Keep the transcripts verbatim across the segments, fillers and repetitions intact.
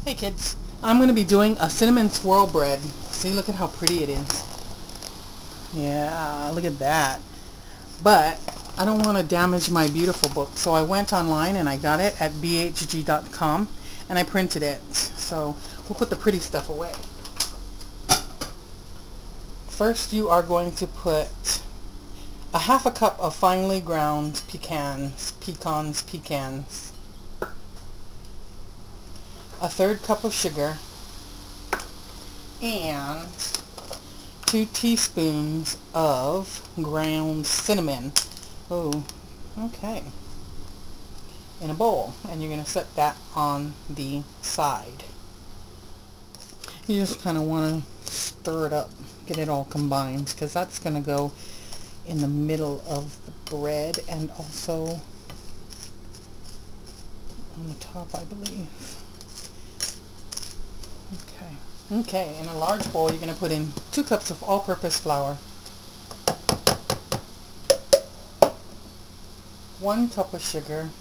Hey kids, I'm going to be doing a cinnamon swirl bread. See, look at how pretty it is. Yeah, look at that. But I don't want to damage my beautiful book, so I went online and I got it at b h g dot com and I printed it. So we'll put the pretty stuff away. First you are going to put a half a cup of finely ground pecans, pecans, pecans. A third cup of sugar, and two teaspoons of ground cinnamon. Oh, okay. In a bowl, and you're going to set that on the side. You just kind of want to stir it up, get it all combined, because that's going to go in the middle of the bread and also on the top, I believe. Okay. Okay, in a large bowl, you're going to put in two cups of all-purpose flour, one cup of sugar,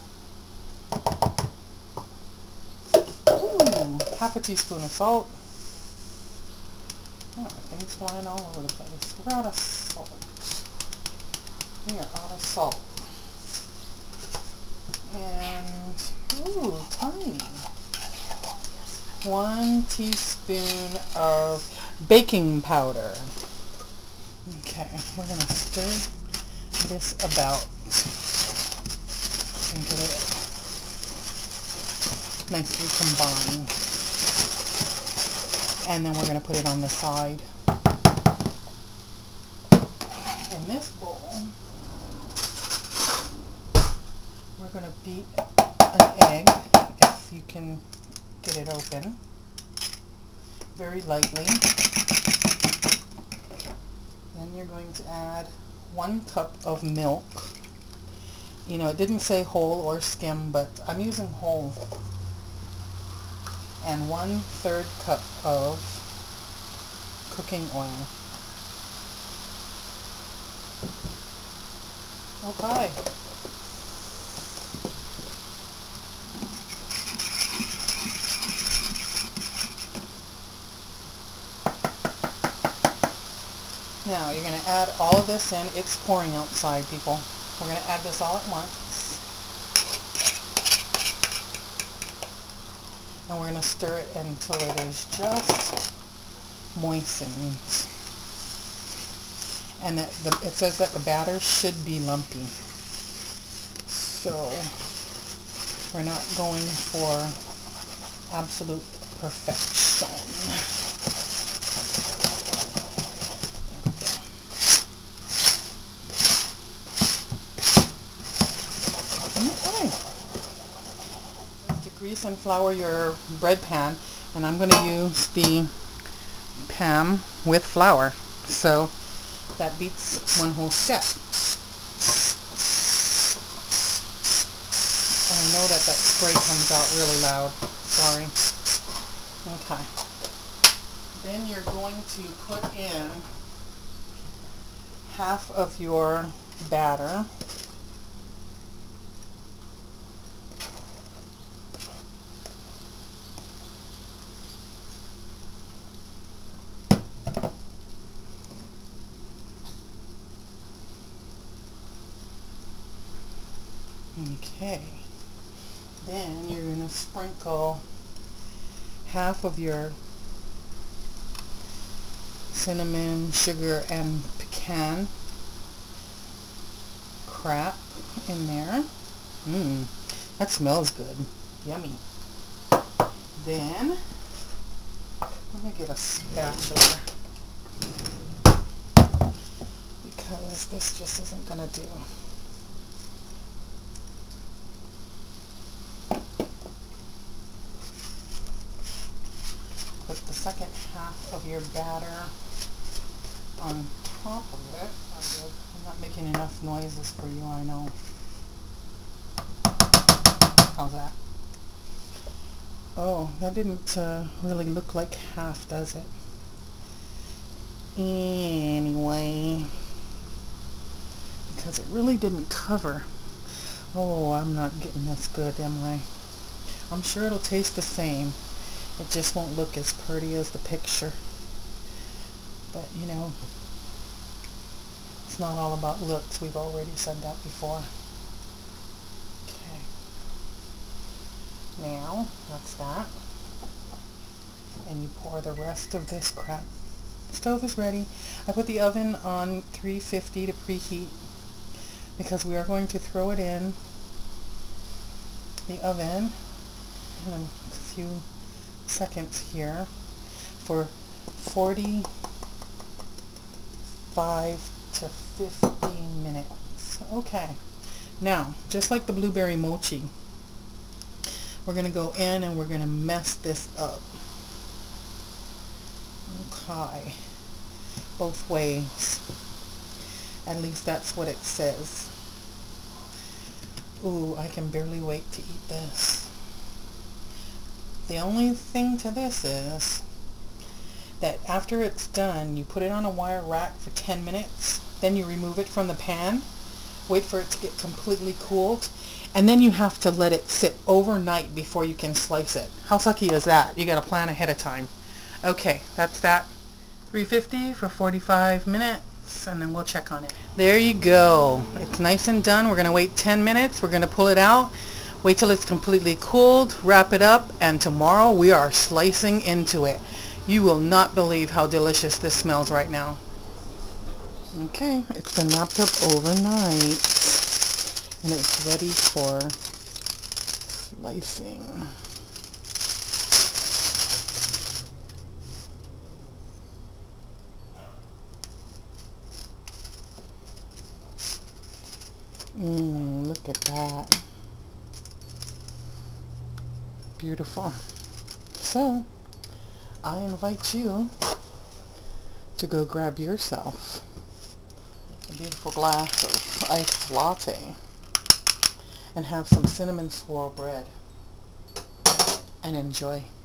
ooh, half a teaspoon of salt. Oh, things flying all over the place. We're out of salt. We are out of salt. And, ooh, tiny. One teaspoon of baking powder. Okay, we're going to stir this about and get it nicely combined. And then we're going to put it on the side. In this bowl, we're going to beat an egg, if you can get it open, very lightly. Then you're going to add one cup of milk. You know, it didn't say whole or skim, but I'm using whole. And one third cup of cooking oil. Okay. Now you're going to add all of this in. It's pouring outside, people. We're going to add this all at once. And we're going to stir it until it is just moistened. And that the, it says that the batter should be lumpy. So we're not going for absolute perfection. Grease and flour your bread pan, and I'm going to use the pan with flour, so that beats one whole step. And I know that that spray comes out really loud. Sorry. Okay. Then you're going to put in half of your batter. Okay, then you're going to sprinkle half of your cinnamon, sugar, and pecan crap in there. Mmm, that smells good. Yummy. Then, let me get a spatula, because this just isn't going to do. Put the second half of your batter on top of it. I'm not making enough noises for you, I know. How's that? Oh, that didn't uh, really look like half, does it? Anyway, because it really didn't cover. Oh, I'm not getting this good, am I? I'm sure it'll taste the same. It just won't look as pretty as the picture. But, you know, it's not all about looks. We've already said that before. Okay. Now, that's that. And you pour the rest of this crap. Stove is ready. I put the oven on three fifty to preheat because we are going to throw it in the oven in a few seconds here for forty-five to fifty minutes. Okay. Now, just like the blueberry mochi, we're going to go in and we're going to mess this up. Okay. Both ways. At least that's what it says. Ooh, I can barely wait to eat this. The only thing to this is that after it's done, you put it on a wire rack for ten minutes, then you remove it from the pan, wait for it to get completely cooled, and then you have to let it sit overnight before you can slice it. How sucky is that? You gotta plan ahead of time. Okay, that's that. three fifty for forty-five minutes, and then we'll check on it. There you go. It's nice and done. We're gonna wait ten minutes. We're gonna pull it out. Wait till it's completely cooled, wrap it up, and tomorrow we are slicing into it. You will not believe how delicious this smells right now. Okay, it's been wrapped up overnight, and it's ready for slicing. Mmm, look at that. Beautiful. So, I invite you to go grab yourself a beautiful glass of iced latte and have some cinnamon swirl bread and enjoy.